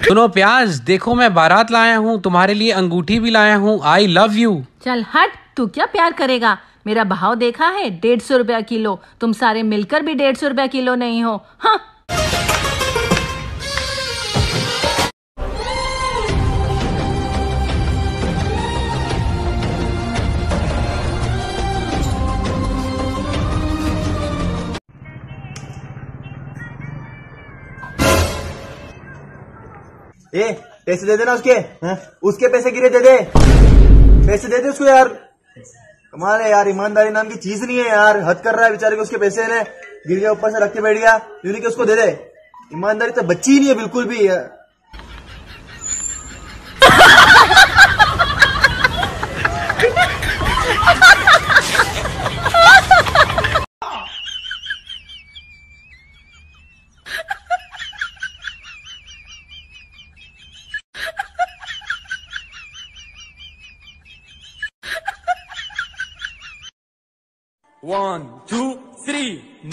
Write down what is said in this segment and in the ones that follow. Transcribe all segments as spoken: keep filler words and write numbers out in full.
सुनो प्याज, देखो मैं बारात लाया हूँ, तुम्हारे लिए अंगूठी भी लाया हूँ। I love you. चल हट, तू क्या प्यार करेगा? मेरा भाव देखा है, डेढ़ सौ रुपया किलो। तुम सारे मिलकर भी डेढ़ सौ रुपया किलो नहीं हो। हाँ। ए, पैसे दे देना उसके। है? उसके पैसे गिरे दे दे, पैसे दे दे उसको यार। कमाल है यार, ईमानदारी नाम की चीज नहीं है यार। हद कर रहा है बेचारे को, उसके पैसे ने गिर गया, ऊपर से रख के बैठ गया। यूं कि उसको दे दे। ईमानदारी तो बच्ची ही नहीं है बिल्कुल भी यार। One two three.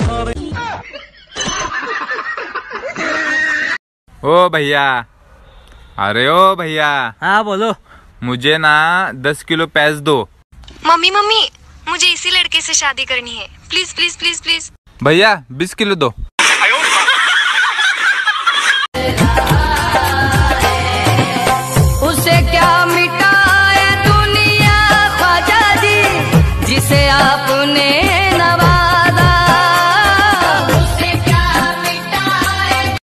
ओ भैया, अरे ओ भैया। हाँ बोलो। मुझे ना दस किलो प्याज दो। मम्मी मम्मी, मुझे इसी लड़के से शादी करनी है। Please please please please. भैया बीस किलो दो। उसे क्या मिटाए दुनिया ख्वाजा जी, जिसे आपने नवाजा। उसे क्या मिटाए।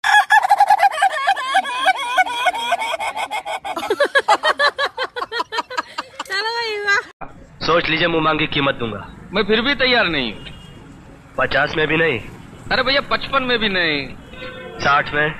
चलो भाई वाह। सोच लीजिए, मुंह मांगी कीमत दूंगा। मैं फिर भी तैयार नहीं। पचास में भी नहीं। अरे भैया पचपन में भी नहीं। साठ में।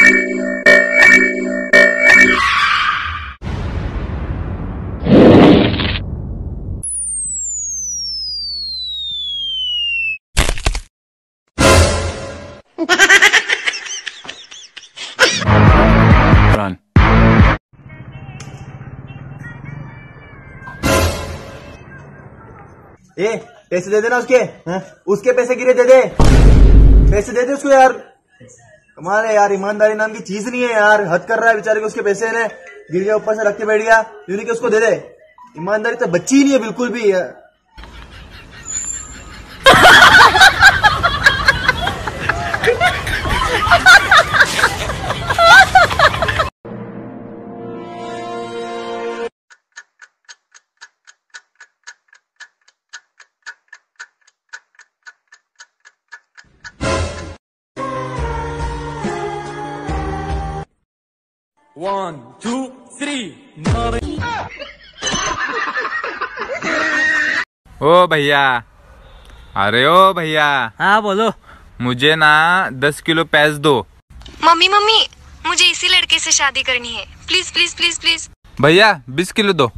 ए, पैसे दे देना उसके। है? उसके पैसे गिरे दे दे, पैसे दे दे उसको यार। कमाल है यार, ईमानदारी नाम की चीज नहीं है यार। हद कर रहा है बेचारे को, उसके पैसे ने गिर गया, ऊपर से रख के बैठ गया। यूं कि उसको दे दे। ईमानदारी तो बच्ची ही नहीं है बिल्कुल भी यार। One two three. ओ भैया, अरे ओ भैया। हाँ बोलो। मुझे ना दस किलो प्याज दो। मम्मी मम्मी, मुझे इसी लड़के से शादी करनी है। Please please please please. भैया बीस किलो दो।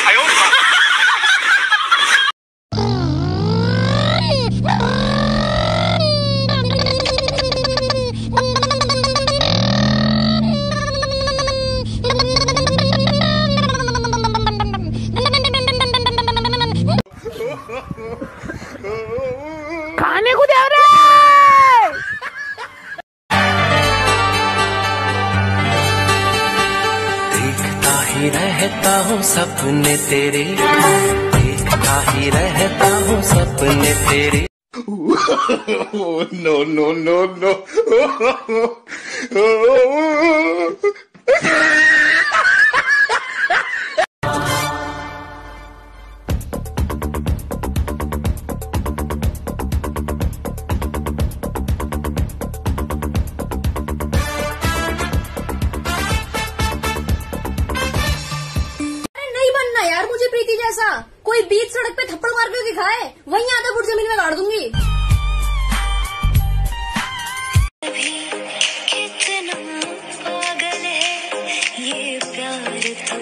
खाने को दे रे। देखता ही रहता हूँ सपने तेरे, देखता ही रहता हूँ सपने तेरे। No no no no. यार मुझे प्रीति जैसा कोई बीच सड़क पे थप्पड़ मार के दिखाए, वहीं आधा फुट जमीन में गाड़ दूंगी। कितना पागल है ये प्यार तो।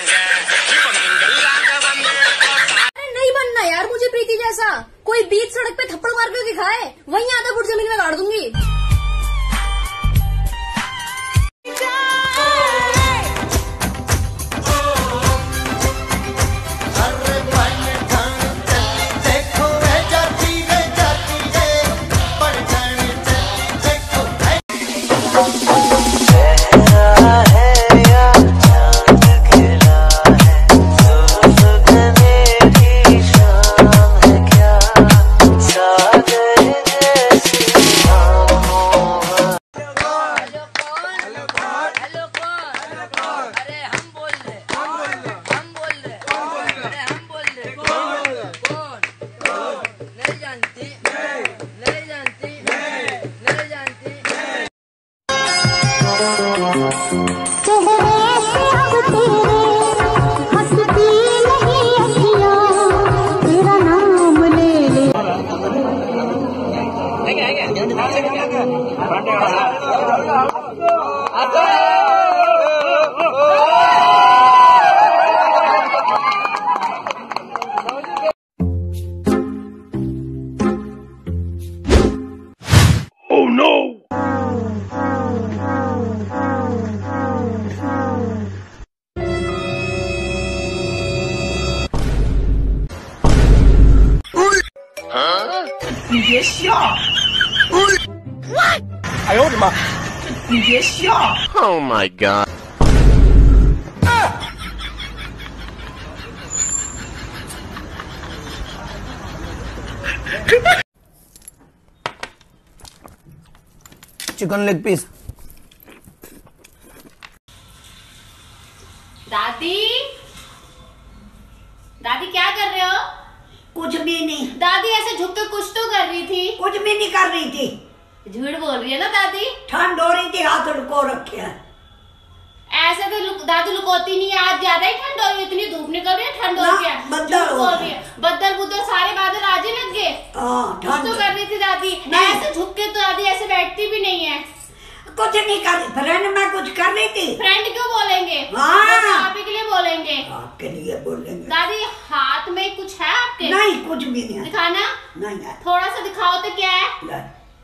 कोई बीच सड़क खाए वहीं आधा फुट जमीन में गाड़ दूंगी। Oh no! Oh my god. Chicken leg piece. दादी, दादी क्या कर रहे हो? कुछ भी नहीं। दादी ऐसे झुक के कुछ तो कर रही थी। कुछ भी नहीं कर रही थी। झूठ बोल रही है ना दादी? ठंड हो रही थी, हाथ लुको रखे हैं। ऐसे तो लुक, दादी लुकोती नहीं है, आज ज्यादा ही ठंड हो रही है, इतनी धूप निकल रही है, ठंड हो रही है। बदल हो रही है, बदल बुद्दल सारे बादल आज ही लग गए। कुछ तो कर रही थी दादी, ऐसे झुक के तो दादी ऐसे बैठती भी नहीं है। कुछ नहीं कर रही फ्रेंड, मैं कुछ कर रही थी। फ्रेंड क्यों बोलेंगे? हाँ। आप ही के लिए बोलेंगे। आपके लिए बोलेंगे। दादी हाथ में कुछ है आपके? नहीं, कुछ भी नहीं है। दिखाना। नहीं है। थोड़ा सा दिखाओ तो क्या है?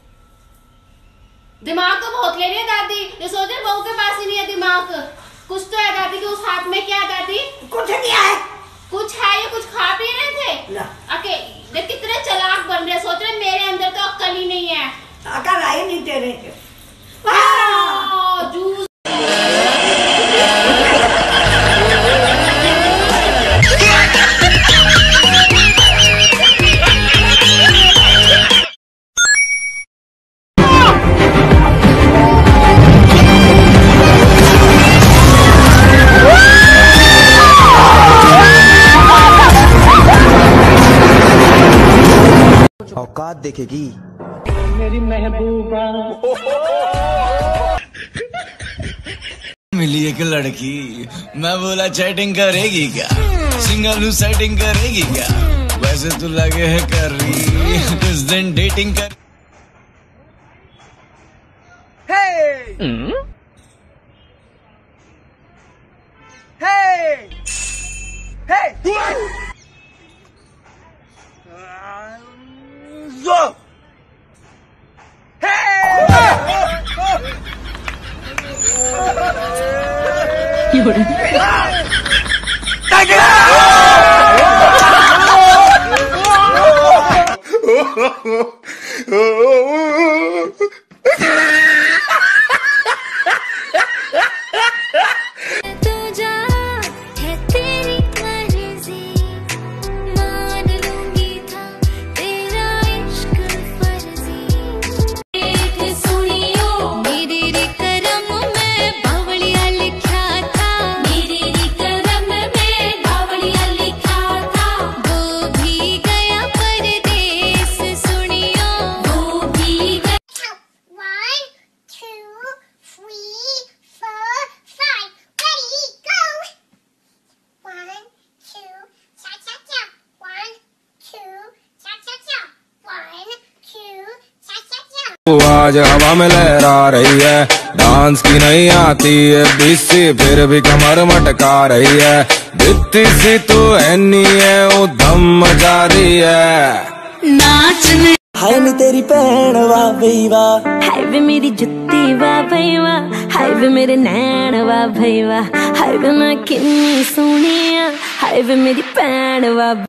दिमाग तो बहुत ले रही है दादी, ये सोच रहे बहू के पास ही नहीं है दिमाग। कुछ तो है दादी के उस हाथ में। क्या है दादी? कुछ नहीं है। कुछ है, ये कुछ खा पी रहे थे? अके देख कितने चालाक बन रहे, सोच रहे मेरे अंदर तो अक्ल ही नहीं है। अकल आई नहीं तेरे से। जूस औकात देखेगी मेरी महबूबा। मिली एक लड़की, मैं बोला चैटिंग करेगी क्या, सिंगल सेटिंग करेगी क्या, वैसे तो लगे है कर रही, कुछ दिन डेटिंग कर। Hey! Hey! Hey! Zo! आज हवा में लहरा रही है, डांस की नहीं आती है बीसी, फिर भी कमर मटका रही है, बित्ती सी तो एनी है वो दम मचा रही है। नाचने हाय नी तेरी भैन वाह बई वाह, हाय वे मेरी जुत्ती वाह बई वाह, हाय वे मेरे नैन वाह बई वाह, हाय वे मैं किन्नी सोहनी आ, हाय वे मेरी भैन वाह।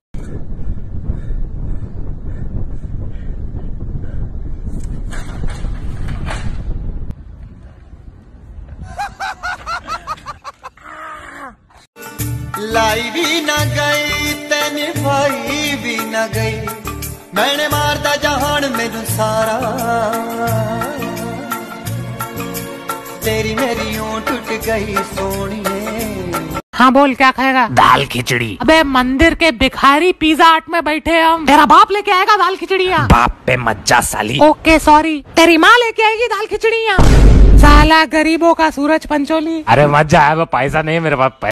लाई भी ना गई तेने भाई भी ना गई, मैंने मारदा जहान मैनू सारा, तेरी मेरी यूं टूट गई सोनिए। हाँ बोल, क्या खाएगा? दाल खिचड़ी। अबे मंदिर के भिखारी पिज्जा हट में बैठे हम, तेरा बाप लेके आएगा दाल खिचड़ियाँ? बाप पे मज्जा साली। ओके सॉरी, तेरी माँ लेके आएगी दाल खिचड़ियाँ। साला गरीबों का सूरज पंचोली। अरे मज्जा है, वो पैसा नहीं है मेरे पास।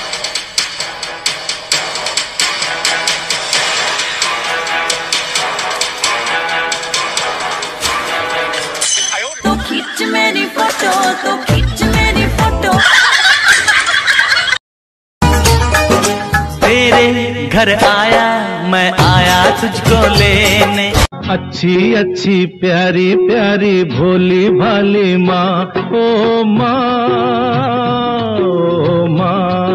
तो खींच मेरी फोटो, तो खींच मेरी फोटो। तेरे घर आया मैं आया तुझको लेने, अच्छी अच्छी प्यारी प्यारी भोली भाली माँ, ओ माँ ओ माँ,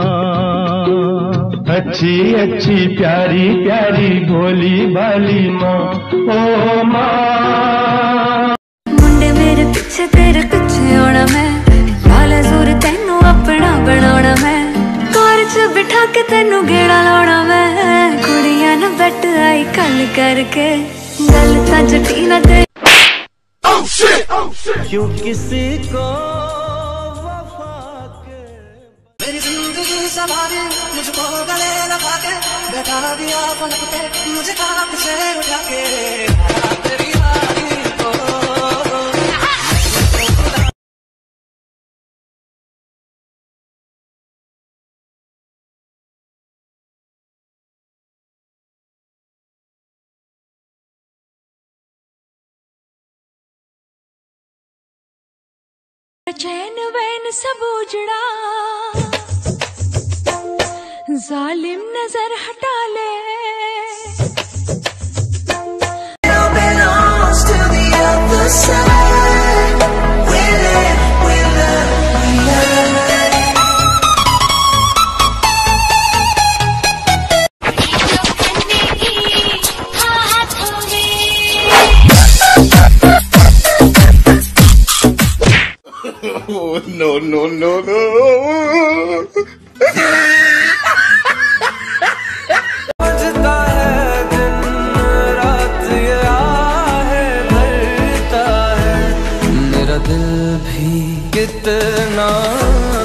अच्छी अच्छी प्यारी प्यारी भोली भाली माँ, ओ माँ। मुंडे मेरे पीछे तेरे पीछे आना मैं, लाल जोर तेनू अपना बनाना मैं, कार च बिठा के तेनू गेड़ा लाना मैं, कुड़ियां न बैठ आई कल करके, गल ता जटी ना ते। oh shit, oh shit। क्यों किसी को मेरी जिंदगी सवारी मुझको गले लगा के, बैठा दिया पलक पे मुझे खाक से उठा के, तेरी यारी को। चैन वैन सब उजड़ा, जालिम नजर हटा ले। Oh, no, no, no, no. बजता है दिन रात ये आहे भरता है, मेरा दिल भी कितना